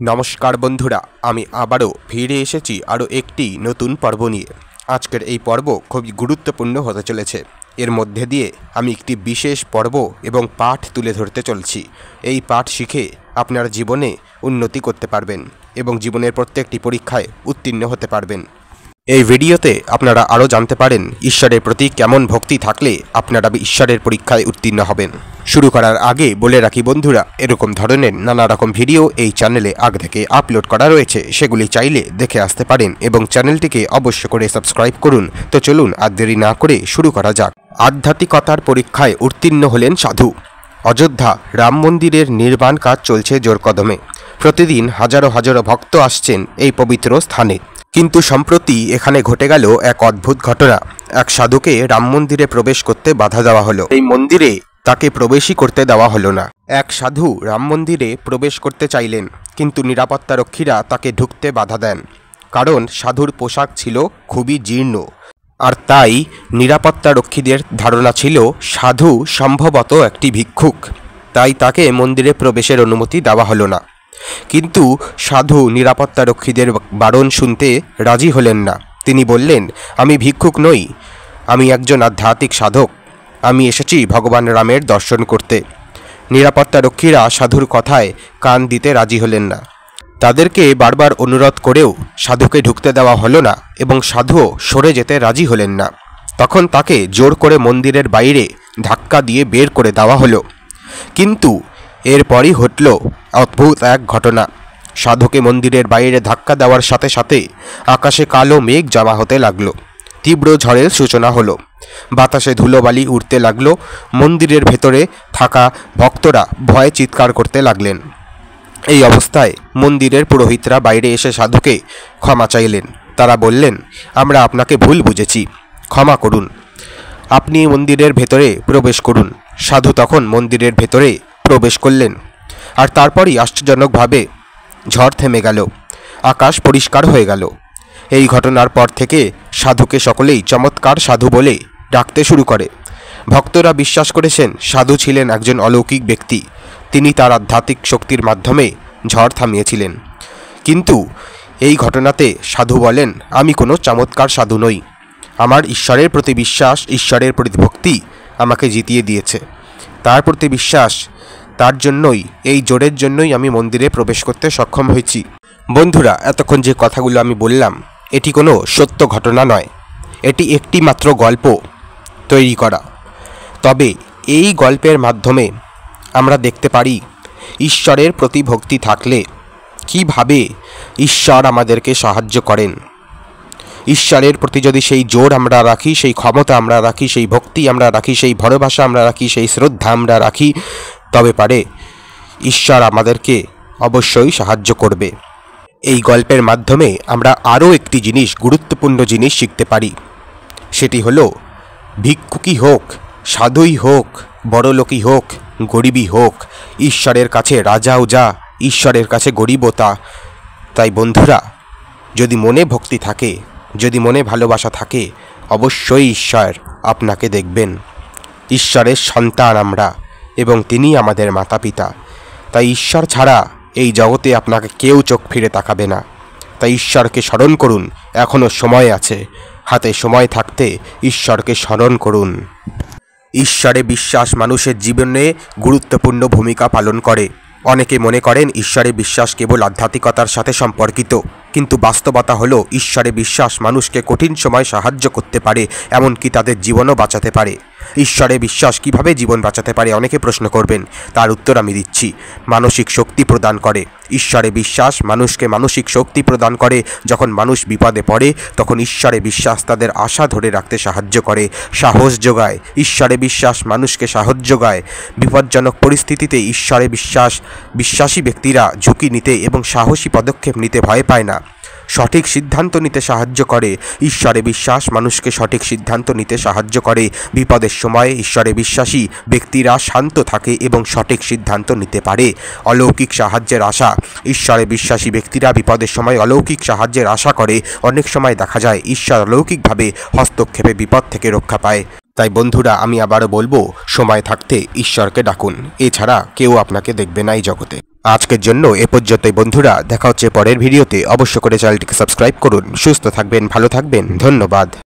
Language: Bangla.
নমস্কার বন্ধুরা, আমি আবারও ফিরে এসেছি আরও একটি নতুন পর্ব নিয়ে। আজকের এই পর্ব খুবই গুরুত্বপূর্ণ হতে চলেছে। এর মধ্যে দিয়ে আমি একটি বিশেষ পর্ব এবং পাঠ তুলে ধরতে চলছি। এই পাঠ শিখে আপনার জীবনে উন্নতি করতে পারবেন এবং জীবনের প্রত্যেকটি পরীক্ষায় উত্তীর্ণ হতে পারবেন। এই ভিডিওতে আপনারা আরও জানতে পারেন ঈশ্বরের প্রতি কেমন ভক্তি থাকলে আপনারা ঈশ্বরের পরীক্ষায় উত্তীর্ণ হবেন। শুরু করার আগে বলে রাখি বন্ধুরা, এরকম ধরনের নানা রকম ভিডিও এই চ্যানেলে আগে থেকে আপলোড করা রয়েছে, সেগুলি চাইলে দেখে আসতে পারেন এবং চ্যানেলটিকে অবশ্য করে সাবস্ক্রাইব করুন। তো চলুন আর দেরি না করে শুরু করা যাক। আধ্যাত্মিকতার পরীক্ষায় উত্তীর্ণ হলেন সাধু। অযোধ্যা রাম মন্দিরের নির্মাণ কাজ চলছে জোর কদমে। প্রতিদিন হাজারো হাজারো ভক্ত আসছেন এই পবিত্র স্থানে। কিন্তু সম্প্রতি এখানে ঘটে গেল এক অদ্ভুত ঘটনা। এক সাধুকে রাম মন্দিরে প্রবেশ করতে বাধা দেওয়া হলো। এই মন্দিরে তাকে প্রবেশই করতে দেওয়া হলো না। এক সাধু রাম মন্দিরে প্রবেশ করতে চাইলেন, কিন্তু নিরাপত্তারক্ষীরা তাকে ঢুকতে বাধা দেন, কারণ সাধুর পোশাক ছিল খুবই জীর্ণ। আর তাই নিরাপত্তারক্ষীদের ধারণা ছিল সাধু সম্ভবত একটি ভিক্ষুক, তাই তাকে মন্দিরে প্রবেশের অনুমতি দেওয়া হলো না। কিন্তু সাধু নিরাপত্তারক্ষীদের বারণ শুনতে রাজি হলেন না। তিনি বললেন, আমি ভিক্ষুক নই, আমি একজন আধ্যাত্মিক সাধক, আমি এসেছি ভগবান রামের দর্শন করতে। নিরাপত্তারক্ষীরা সাধুর কথায় কান দিতে রাজি হলেন না। তাদেরকে বারবার অনুরোধ করেও সাধুকে ঢুকতে দেওয়া হলো না এবং সাধুও সরে যেতে রাজি হলেন না। তখন তাকে জোর করে মন্দিরের বাইরে ধাক্কা দিয়ে বের করে দেওয়া হলো। কিন্তু এরপরই ঘটল অদ্ভুত এক ঘটনা। সাধুকে মন্দিরের বাইরে ধাক্কা দেওয়ার সাথে সাথে আকাশে কালো মেঘ জমা হতে লাগলো। তীব্র ঝড়ের সূচনা হলো। বাতাসে ধুলোবালি উড়তে লাগলো। মন্দিরের ভেতরে থাকা ভক্তরা ভয়ে চিৎকার করতে লাগলেন। এই অবস্থায় মন্দিরের পুরোহিতরা বাইরে এসে সাধুকে ক্ষমা চাইলেন। তারা বললেন, আমরা আপনাকে ভুল বুঝেছি, ক্ষমা করুন, আপনি মন্দিরের ভেতরে প্রবেশ করুন। সাধু তখন মন্দিরের ভেতরে প্রবেশ করলেন। আর তারপরই আশ্চর্যজনকভাবে ঝড় থেমে গেল, আকাশ পরিষ্কার হয়ে গেল। এই ঘটনার পর থেকে সাধুকে সকলেই চমৎকার সাধু বলে ডাকতে শুরু করে। ভক্তরা বিশ্বাস করেছেন সাধু ছিলেন একজন অলৌকিক ব্যক্তি। তিনি তার আধ্যাত্মিক শক্তির মাধ্যমে ঝড় থামিয়েছিলেন। কিন্তু এই ঘটনাতে সাধু বলেন, আমি কোনো চমৎকার সাধু নই, আমার ঈশ্বরের প্রতি বিশ্বাস, ঈশ্বরের প্রতি ভক্তি আমাকে জিতিয়ে দিয়েছে। তার প্রতি বিশ্বাস, তার জন্যই, এই জোরের জন্যই আমি মন্দিরে প্রবেশ করতে সক্ষম হয়েছি। বন্ধুরা, এতক্ষণ যে কথাগুলো আমি বললাম এটি কোনো সত্য ঘটনা নয়, এটি একটি মাত্র গল্প তৈরি করা। তবে এই গল্পের মাধ্যমে আমরা দেখতে পারি ঈশ্বরের প্রতি ভক্তি থাকলে কিভাবে ঈশ্বর আমাদেরকে সাহায্য করেন। ঈশ্বরের প্রতি যদি সেই জোর আমরা রাখি, সেই ক্ষমতা আমরা রাখি, সেই ভক্তি আমরা রাখি, সেই ভালোবাসা আমরা রাখি, সেই শ্রদ্ধা আমরা রাখি, তবে পারে ঈশ্বর আমাদেরকে অবশ্যই সাহায্য করবে। এই গল্পের মাধ্যমে আমরা আরও একটি জিনিস, গুরুত্বপূর্ণ জিনিস শিখতে পারি। সেটি হলো, ভিক্ষুকই হোক, সাধুই হোক, বড়লোকই হোক, গরিবই হোক, ঈশ্বরের কাছে রাজাও যা, ঈশ্বরের কাছে গরিবও তা। তাই বন্ধুরা, যদি মনে ভক্তি থাকে, যদি মনে ভালোবাসা থাকে, অবশ্যই ঈশ্বর আপনাকে দেখবেন। ঈশ্বরের সন্তান আমরা এবং তিনি আমাদের মাতা পিতা। তাই ঈশ্বর ছাড়া এই জগতে আপনাকে কেউ চোখ ফিরে তাকাবে না। তাই ঈশ্বরকে স্মরণ করুন, এখনও সময় আছে, হাতে সময় থাকতে ঈশ্বরকে স্মরণ করুন। ঈশ্বরে বিশ্বাস মানুষের জীবনে গুরুত্বপূর্ণ ভূমিকা পালন করে। অনেকে মনে করেন ঈশ্বরে বিশ্বাস কেবল আধ্যাত্মিকতার সাথে সম্পর্কিত, কিন্তু বাস্তবতা হলো ঈশ্বরে বিশ্বাস মানুষকে কঠিন সময় সাহায্য করতে পারে, এমনকি তাদের জীবনও বাঁচাতে পারে। ঈশ্বরে বিশ্বাস কিভাবে জীবন বাঁচাতে পারে অনেকে প্রশ্ন করবেন, তার উত্তর আমি দিচ্ছি। মানসিক শক্তি প্রদান করে। ঈশ্বরে বিশ্বাস মানুষকে মানসিক শক্তি প্রদান করে। যখন মানুষ বিপদে পড়ে তখন ঈশ্বরে বিশ্বাস তাদের আশা ধরে রাখতে সাহায্য করে, সাহস যোগায়। ঈশ্বরে বিশ্বাস মানুষকে সাহস যোগায়। বিপজ্জনক পরিস্থিতিতে ঈশ্বরে বিশ্বাসী ব্যক্তিরা ঝুঁকি নিতে এবং সাহসী পদক্ষেপ নিতে ভয় পায় না, সঠিক সিদ্ধান্ত নিতে সাহায্য করে। ঈশ্বরে বিশ্বাস মানুষকে সঠিক সিদ্ধান্ত নিতে সাহায্য করে। বিপদের সময় ঈশ্বরে বিশ্বাসী ব্যক্তিরা শান্ত থাকে এবং সঠিক সিদ্ধান্ত নিতে পারে। অলৌকিক সাহায্যের আশা। ঈশ্বরে বিশ্বাসী ব্যক্তিরা বিপদের সময় অলৌকিক সাহায্যের আশা করে। অনেক সময় দেখা যায় ঈশ্বর অলৌকিকভাবে হস্তক্ষেপে বিপদ থেকে রক্ষা পায়। তাই বন্ধুরা, আমি আবারও বলবো, সময় থাকতে ঈশ্বরকে ডাকুন, এছাড়া কেউ আপনাকে দেখবে না এই জগতে। আজকের জন্য এ পর্যন্তই বন্ধুরা, দেখা হচ্ছে পরের ভিডিওতে। অবশ্য করে চ্যানেলটিকে সাবস্ক্রাইব করুন। সুস্থ থাকবেন, ভালো থাকবেন, ধন্যবাদ।